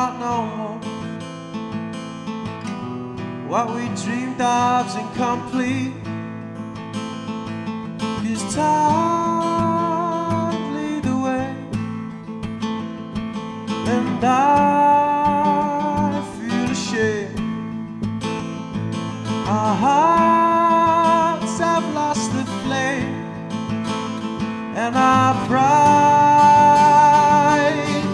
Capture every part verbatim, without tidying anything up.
heart no more. What we dreamed of's incomplete, 'cause time lead the way, and I feel ashamed. Our hearts have lost the flame, and our pride,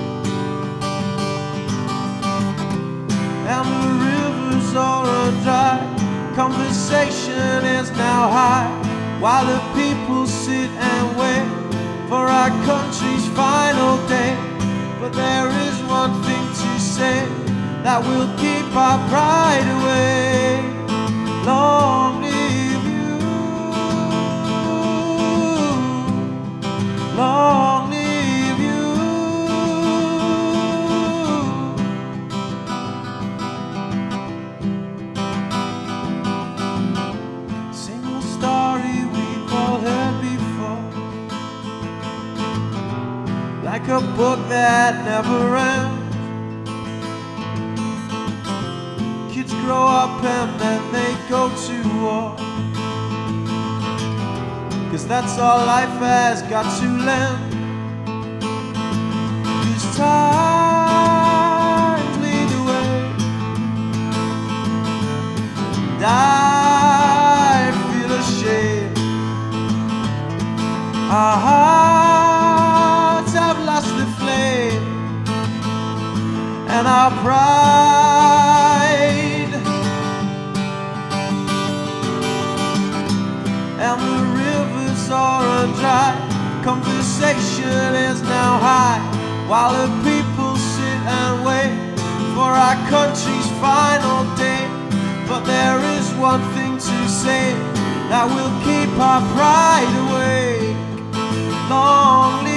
and the rivers all run dry. Conversation is now high, while the people sit and wait for our country's final day. But there is one thing to say that will keep our pride away. Long live you, long live you. Same old story we've all heard before, like a book that never ends. Kids grow up and then they go to war, 'cause that's all life has got to lend. 'Cause time lead the way, and I feel ashamed. Our hearts have lost the flame, and our pride, and the rivers all run dry. Conversation is now high, while the people sit and wait for our country's final day. But there is one thing to say that will keep our pride awake. Long live